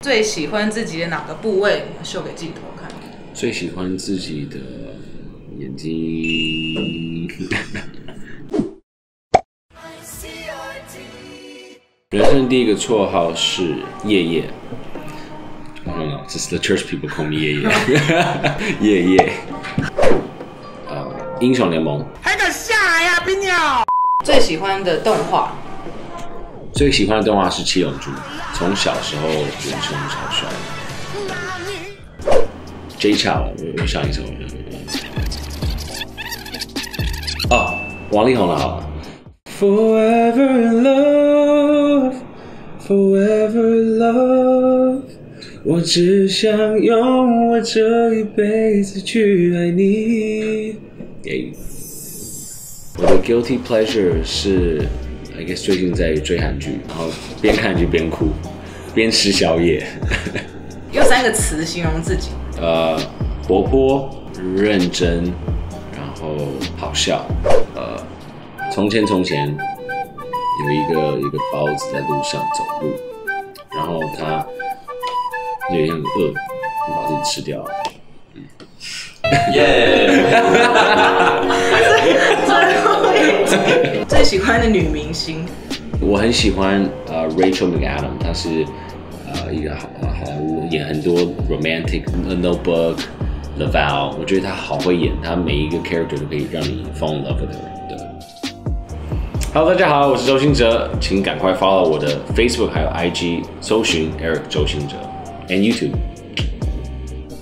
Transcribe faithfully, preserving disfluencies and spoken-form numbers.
最喜欢自己的哪个部位？秀给镜头看。 最喜欢自己的眼睛。人生第一个绰号是叶叶。I don't know, just the church people call me 叶叶。叶叶。呃，英雄联盟。 还敢下来呀、啊，冰鸟！ 最喜欢的动画。 最喜欢的动画是《七龙珠》，从小时候人生超帅。J Chow， 我上一首。哦，王力宏的好了。Forever in love, forever in love， 我只想用我这一辈子去爱你。给我的 guilty pleasure 是 ，I guess 最近在追韩剧，然后边看剧边哭，边吃宵夜。 用三个词形容自己。 呃，活泼、认真，然后好笑。呃，从前从前有一个一个包子在路上走路，然后他有点很饿，就把自己吃掉了。嗯，耶！ 最后一集，最喜欢的女明星。 我很喜欢呃 Rachel McAdams， 她是呃一个好好莱坞演很多 romantic，The Notebook、The Vow， 我觉得她好会演，她每一个 character 都可以让你 fall in love with her。Hello， 大家好，我是周兴哲，请赶快 follow 我的 Facebook 还有 I G， 搜寻 Eric 周兴哲 ，and YouTube。